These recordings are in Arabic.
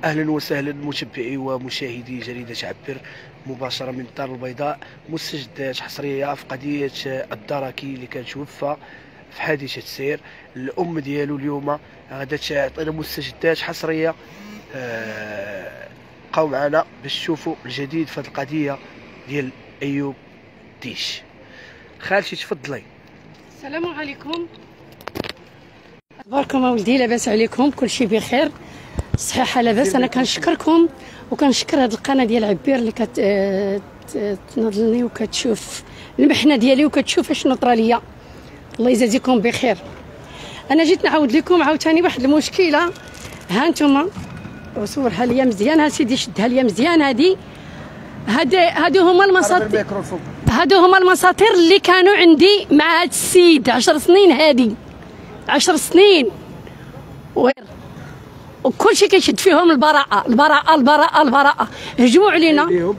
أهلا وسهلا متابعي ومشاهدي جريدة عبر مباشرة من الدار البيضاء. مستجدات حصرية في قضية الدركي اللي كان توفى في حادثة سير. الأم ديالو اليوم غادا تعطينا مستجدات حصرية. بقاو معنا باش تشوفوا الجديد في هذه القضية ديال أيوب ديش. خالتي تفضلي. السلام عليكم، اخباركم اولدي؟ لاباس عليكم؟ كلشي بخير، صحيحه لاباس. انا كنشكركم وكنشكر هذه القناه ديال عبير اللي كتنضلني وكتشوف المحنه ديالي وكتشوف اشنو طرا ليا. الله يجازيكم بخير. انا جيت نعاود لكم عاوتاني واحد المشكله. ها انتم وصورها ليا مزيان، ها سيدي شدها ليا مزيان. هادو هما المساطير، هادو هما المساطير اللي كانوا عندي مع هاد السيد 10 سنين. هادي 10 سنين وكل شيء كيشد فيهم البراءة البراءة البراءة البراءة. هجموا علينا. خليه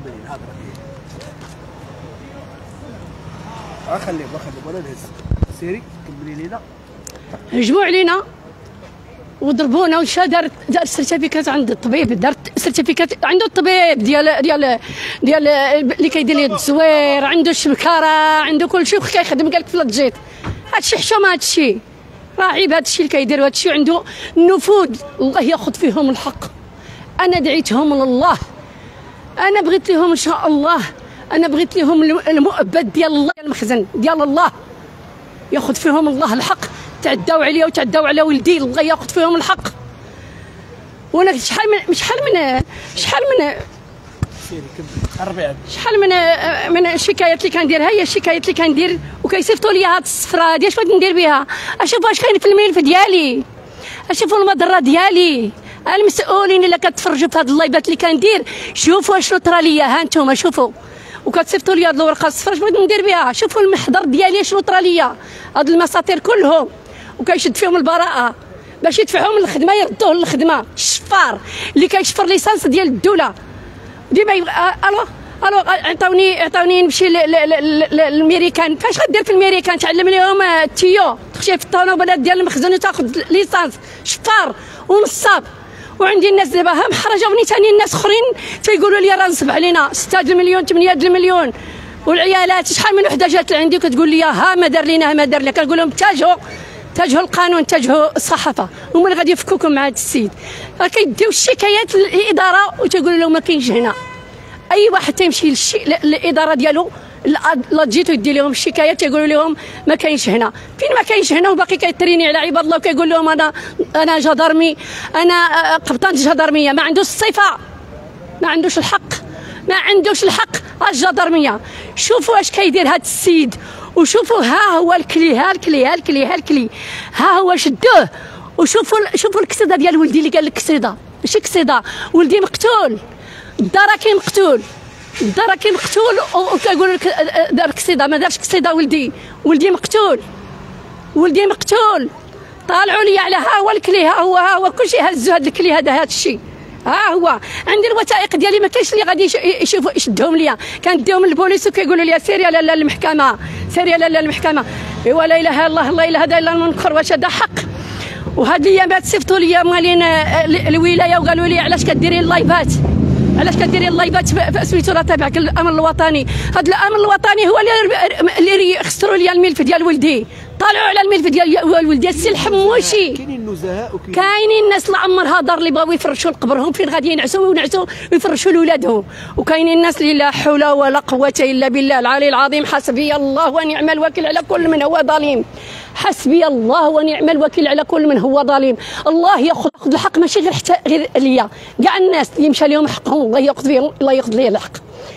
ولا نهز. سيري كملي لينا. هجموا علينا وضربونا. ومشى دار سيرتيفيكات عند الطبيب، دارت سيرتيفيكات عنده الطبيب ديال اللي كيدير ليه التزوير، عنده الشبكاره، عنده كل شيء كيخدم. قالك في لاتجيت هادشي حشومه، هادشي راه عيب، هادشي اللي كيدير، هادشي عنده النفوذ. الله ياخذ فيهم الحق. انا دعيتهم لله، انا بغيت لهم ان شاء الله، انا بغيت لهم المؤبد ديال الله، المخزن ديال الله. ياخذ فيهم الله الحق. تعداو عليا وتعداو على ولدي، الله ياخذ فيهم الحق. وانا شحال من الشكايات اللي كندير. هي الشكايات اللي كندير وكيصيفطوا لي هاد الصفرة هادي. اش بغيت ندير بها؟ اشوفوا اش كاين في الملف ديالي، اشوفوا المضره ديالي. المسؤولين اللي كتفرجوا في هاد اللايفات اللي كندير، شوفوا اشنو طرا ليا. ها انتم شوفوا وكتصيفطوا لي هاد الورقه الصفراء. اش بغيت ندير بها؟ شوفوا المحضر ديالي اشنو طرا ليا. هاد المساطير كلهم وكيشد فيهم البراءه باش يدفعهم للخدمه، يردوه للخدمه. الشفار اللي كيشفر ليسانس ديال الدوله ديما الو عطاوني نمشي للميريكان. فاش غدير في الميريكان؟ تعلم لهم التيو، تخشي في الطونوبلات ديال المخزن وتاخذ ليسانس. شفار ونصاب. وعندي الناس دابا ها محرجه ونيتاني الناس اخرين تيقولوا لي راه نصب علينا 6 المليون 8 المليون. والعيالات شحال من وحده جات لعندي وكتقول لي ها ما دار لينا، ما دار لنا. كنقول لهم اتجهوا القانون، اتجهوا الصحافه، هما اللي غادي يفكوكم مع هذا السيد. راه كيديو الشكايات للاداره وتيقولوا لهم ما كاينش هنا. اي واحد تيمشي للاداره ديالو لا جيتو يدي لهم الشكايات تيقولوا لهم ما كاينش هنا. فين ما كاينش هنا؟ وباقي كيتريني على عباد الله وكيقول لهم انا جدرمي، انا قبطان الجدرميه. ما عندوش الصفه، ما عندوش الحق، ما عندوش الحق. الجدرميه شوفوا اش كيدير هذا السيد، وشوفوا ها هو الكلي، ها الكلي، ها الكلي، ها الكلي، ها هو شدوه. وشوفوا الكسيده ديال ولدي اللي قال لك كسيده، ماشي كسيده، ولدي مقتول، الدركي مقتول، الدركي مقتول. وكيقولوا لك دار كسيده، ما دارش كسيده. ولدي مقتول، ولدي مقتول. طالعوا لي على ها هو الكلي، ها هو كلشي هزوا هذا الكلي، هذا الشيء. ها هو عندي الوثائق ديالي، ما كاينش اللي غادي يشوفوا يشدهم ليا. كنديهم للبوليس وكيقولوا لي سيري لا المحكمه، سيري لا المحكمه. ايوا لا اله الا الله، لا اله الا المنكر. واش هذا حق؟ وهاد الايامات صيفطوا لي مالين الولايه وقالوا لي علاش كديري اللايفات، علاش كديري اللايفات في سميتو راه تابعك الامن الوطني. هذا الامن الوطني هو اللي خسروا لي الملف ديال ولدي. طالعوا على الملف ديال ولدي السي الحموشي. كاينين النزهاء كاينين الناس اللي عمرها دار اللي بغاو يفرشوا لقبرهم فين غادي ينعسوا ويفرشوا لولادهم. وكاينين الناس اللي لا حول ولا قوه الا بالله العلي العظيم. حسبي الله ونعم الوكيل على كل من هو ظالم. حسبي الله ونعم الوكيل على كل من هو ظالم. الله ياخذ الحق، ماشي غير ليا، كاع الناس اللي مشى لهم حقهم الله ياخذ فيهم، الله ياخذ لي الحق.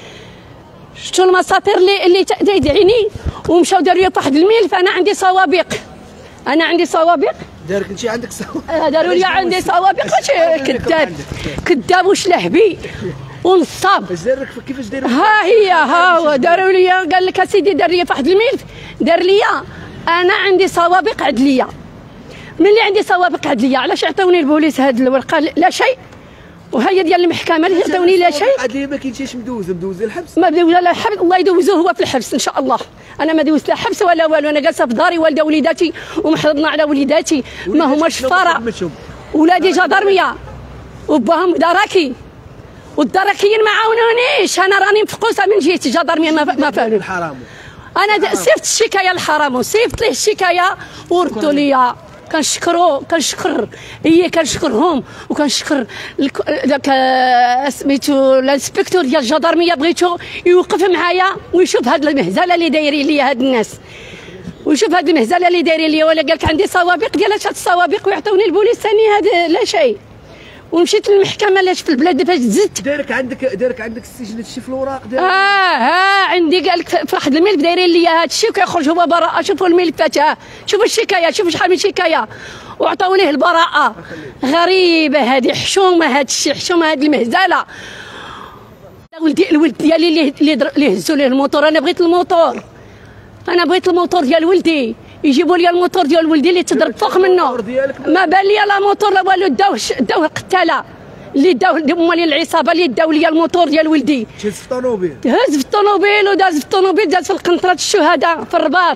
شفتوا المساطير اللي تيدعيني ومشاو داروا لي واحد الملف. انا عندي سوابق، انا عندي سوابق. دارك انت عندك سوابق؟ داروا لي عندي سوابق. واش كذاب وشلهبي ونصاب. اش دارك؟ كيفاش داير؟ ها هو داروا لي، قال لك اسيدي دار لي واحد الملف، دار لي انا عندي سوابق عدليه. ملي عندي سوابق عدليه علاش عطاوني البوليس هذه الورقه؟ لا شيء. وهي ديال المحكمه اللي عطاوني لا شيء. عدليه ما كاينش مدوزه الحبس؟ ما بدوز لا حبس، الله يدوزوه هو في الحبس ان شاء الله. انا ما دوزت لا حبس ولا والو. انا جالسه في داري والده وليداتي ومحرضنا على وليداتي، ما هماش فارا. ولادي جدرميه، وباهم دراكي، والدراكيين ما عاونونيش. انا راني مفقوسه من جهه الجدرميه ما فعلوا. انا صيفط الشكايه للحرام وصيفط ليه الشكايه وردوا ليا. كنشكر كنشكرهم وكنشكر داك سميتو الانسبكتور ديال الجدرميه، بغيتو يوقف معايا ويشوف هاد المهزله اللي دايرين ليا هاد الناس، ويشوف هاد المهزله اللي دايرين ليا. ولا قالك عندي سوابق ديال هاد السوابق ويعطوني البوليس ثاني هاد لا شيء. ومشيت للمحكمه لاش في البلاد فاش زدت دارك عندك السجن هادشي في الوراق ديالك. عندي قالك في واحد الملف دايرين ليا هادشي وكيخرج هو براءه. شوفوا الملفات، شوفوا الشكايه، شوفوا شحال من شكايه وعطاو ليه البراءه. غريبه هذه، حشومه هادشي، حشومه هاد المهزله. الولد ديالي اللي هزوا ليه الموتور، انا بغيت الموتور، انا بغيت الموتور ديال ولدي. يجيبوا لي الموتور ديال ولدي اللي تضرب فوق منه، ما بان لي لا موتور لا والو. داوه قتاله اللي داو هما العصابه اللي داو لي الموتور ديال ولدي. هز في الطوموبيل، هز في الطوموبيل وداز في الطوموبيل، داز في القنطره الشهداء في الرباط.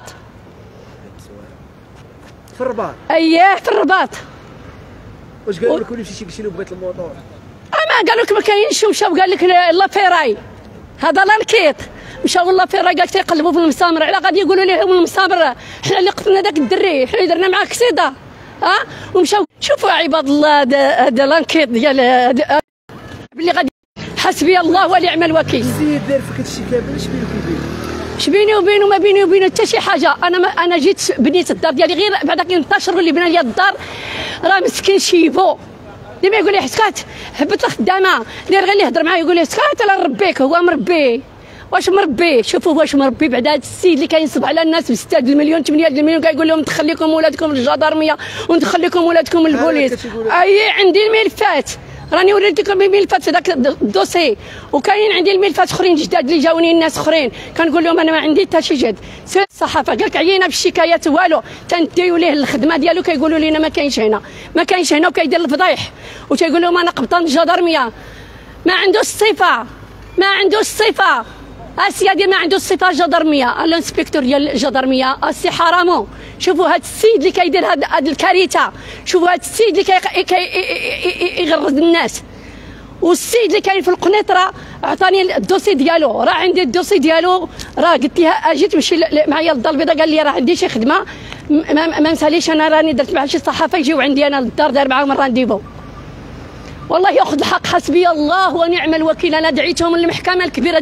في الرباط؟ اييه في الرباط. واش قالوا لك ولي مشيتي بغيت الموتور؟ ما قالوا لك ما كاينش. ومشاو قال لك لا فيراي هذا لانكيت. مشاو لا فيراي قال لك تيقلبوا في المسامر. على غادي يقولوا لهم المسامر حنا اللي قتلنا داك الدري، حنا درنا معاه كسيده. ومشاو. شوفوا عباد الله هذا لانكيت ديال اللي غادي. حسبي الله ونعم الوكيل. السيد دار فيك هادشي كامل، اش بينك وبينه؟ اش بيني وبينه؟ ما بيني وبينه حتى شي حاجه. انا جيت بنيت الدار ديالي غير بعدا كينتشروا اللي بنا لي الدار. راه مسكين شيبو ديما يقول لي سكات، هبط الخدامه داير غير اللي يهضر معاه يقول لي سكات انا نربيك. هو مربي. واش مربي؟ شوفوا واش مربي. بعد هذا السيد اللي كينصب على الناس ب 6 المليون 8 المليون كيقول لهم ندخل لكم ولادكم للجدرميه وندخل لكم ولادكم للبوليس. عندي الملفات، راني وريتكم الملفات في ذاك الدوسي، وكاين عندي الملفات اخرين جداد اللي جاوني الناس اخرين كنقول لهم انا ما عندي حتى شي جد. الصحافه قال لك عيينا بالشكايات والو، تنديو ليه الخدمه ديالو كيقولوا لنا ما كاينش هنا، ما كاينش هنا، وكيدير الفضايح وتيقول لهم انا قبطان الجدرميه. ما عندوش الصفه، ما عندوش الصفه. السيادي ما عنده الصفه الجدرميه. الانسبكتور ديال الجدرميه السي حرامو. شوفوا هذا السيد اللي كيدير هاد الكارثه، شوفوا هذا السيد اللي يغرز الناس. والسيد اللي كاين في القنيطره عطاني الدوسي ديالو، راه عندي الدوسي ديالو. راه قلت لها اجي تمشي معايا للدار البيضاء، قال لي راه عندي شي خدمه ما نساليش. انا راني درت مع شي صحافه يجيو عندي انا للدار، دار معاهم الرانديفو. والله ياخذ الحق. حسبي الله ونعم الوكيل. انا دعيتهم للمحكمه الكبيره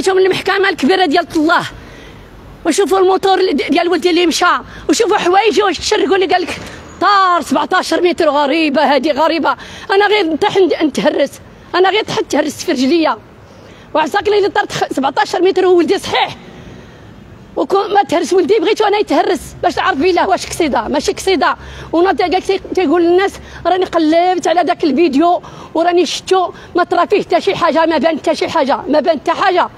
ديال الله. وشوفوا الموتور ديال ولدي اللي مشى، وشوفوا حوايجي واش تشرقوا لي. قال لك طار 17 متر. غريبه هذه، غريبه. انا غير نطيح نتهرس، انا غير طحت تهرست في رجليا. وعساك لي طرت 17 متر وولدي صحيح. وكون ما تهرس ولدي بغيتو انا يتهرس باش تعرف بالله واش كسيده ماشي كسيده. وناض تيقول للناس راني قلبت على داك الفيديو وراني شفتو ما طرا فيه حتى شي حاجه، ما بان حتى شي حاجه، ما بان حتى حاجه.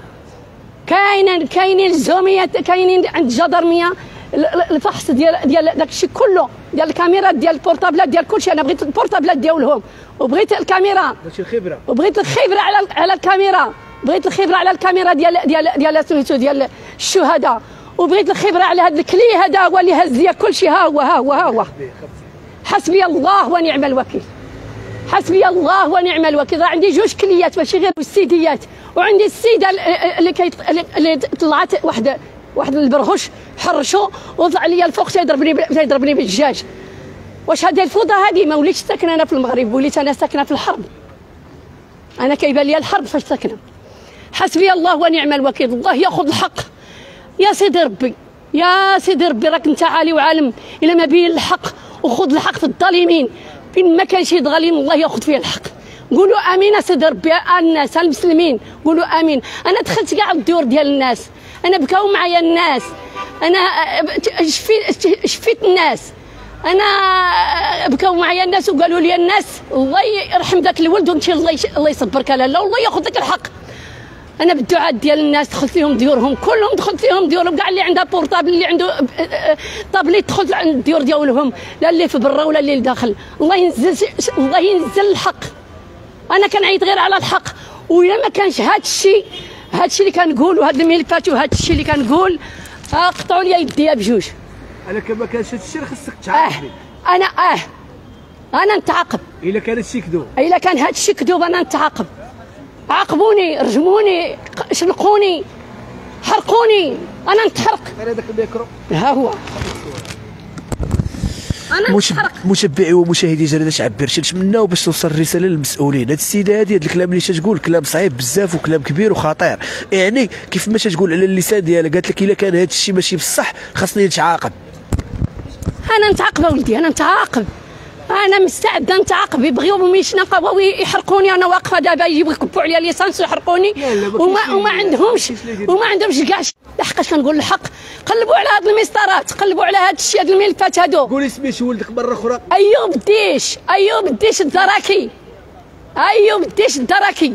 كاينين الزوميات، كاينين عند الجدرميه الفحص ديال داك الشيء كله، ديال الكاميرات ديال البورطابلات ديال كلشي. انا بغيت البورطابلات ديالهم وبغيت الكاميرا، وبغيت الخبره على الكاميرا، بغيت الخبره على الكاميرا ديال سميتو ديال الشهداء، وبغيت الخبره على هذا الكلي. هذا هو اللي هز ليا كلشي. ها هو. حسبي الله ونعم الوكيل. حسبي الله ونعم الوكيل. راه عندي جوج كليات ماشي غير السيديات. وعندي السيده اللي طلعت واحد البرغوش حرشو وطلع لي الفوق تيضربني بالدجاج. واش هذه الفوضى هذه؟ ما وليتش ساكنه انا في المغرب، وليت انا ساكنه في الحرب. انا كيبان لي الحرب فاش ساكنه. حسبي الله ونعم الوكيل. الله ياخذ الحق. يا سيدي ربي، يا سيدي ربي، راك انت عالي وعالم. الا ما بين الحق وخذ الحق في الظالمين. فين ما كان شي ظالم الله ياخذ فيه الحق. قولوا امين سيدي ربي. الناس المسلمين قولوا امين. انا دخلت كاع الديور ديال الناس، انا بكاو معايا الناس، انا شفيت الناس، انا بكاو معايا الناس وقالوا لي الناس الله يرحم ذاك الولد وانت الله يصبرك لاله والله ياخذ لك الحق. انا بالدعاء ديال الناس دخلت لهم ديورهم كلهم، دخلت لهم ديورهم كاع اللي عندها بورطابل، اللي عنده طابليت دخلت عند الديور ديالهم، لا اللي في برا ولا اللي داخل. الله ينزل الحق. انا كنعيط غير على الحق. وإلا ما كانش هذا الشيء اللي كنقول وهاد الملفات وهذا الشيء اللي كنقول قطعوا لي يديا بجوج. انا كما كانش هذا الشيء خصك تعرفني. انا انا نتعاقب. الا كانت شي كذوب، الا كان هذا الشيء كذوب انا نتعاقب. عاقبوني، رجموني، شلقوني، حرقوني، انا نتحرق. هذاك الميكرو ها هو انا نتحرق. متابعي ومشاهدي جريدة عبر، نتمناو باش توصل الرساله للمسؤولين. هذه السيده هذه، هذا الكلام اللي تتقول كلام صعيب بزاف وكلام كبير وخطير. يعني كيف ما تتقول على اللسان ديالها، قالت لك الا كان هذا الشيء ماشي بصح خاصني نتعاقب. انا نتعاقب اولدي، انا نتعاقب، انا مستعده نتعاقب. يبغيو مش نقاو يحرقوني، انا واقفه دابا يجيبوا يكبوا عليا ليسانس ويحرقوني، وما عندهمش كاع. لحقاش كنقول الحق، قلبوا على هاد المسطرات، قلبوا على هاد الشيء، هاد الملفات هادو. قولي سميت ولدك مره اخرى. ايوب الديش الدراكي، ايوب الديش الدراكي.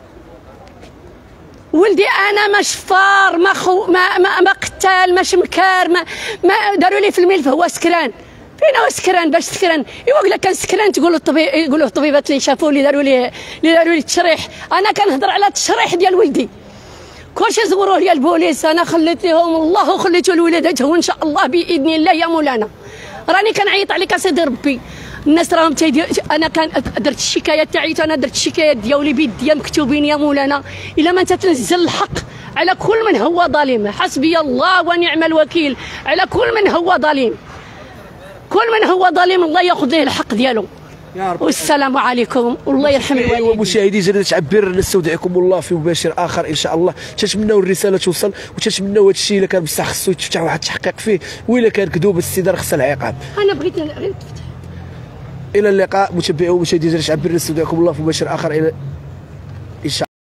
ولدي انا ما شفار، ما قتال، ما شمكار، ما داروا لي في الملف هو سكران. فين هو سكران؟ باش سكران يقول لك كان سكران تقولوا يقولوا الطبيبات اللي شافوه اللي داروا لي التشريح. انا كنهضر على التشريح ديال ولدي، كلشي زوروه لي البوليس، انا خليت لهم الله وخليته لولادته ان شاء الله باذن الله يا مولانا. راني كنعيط عليك اسيدي ربي، الناس راهم انا درت الشكايه تاعي، انا درت الشكايات ديالي بيديا مكتوبين يا مولانا. الا ما تتنزل الحق على كل من هو ظالم، حسبي الله ونعم الوكيل على كل من هو ظالم، كل من هو ظالم الله ياخذ له الحق ديالو. يا رب. والسلام عليكم والله يرحم الوالدين. ومشاهدي جريدة عبر، نستودعكم الله في مباشر اخر ان شاء الله. تتمناو الرساله توصل، وتتمناو هذا الشيء الا كان بصح خصو يتفتح واحد التحقيق فيه، والا كان كذوب السيده خصها العقاب. انا بغيت غير تفتح. الى اللقاء متابعي ومشاهدي جريدة عبر، نستودعكم الله في مباشر اخر الى ان شاء الله.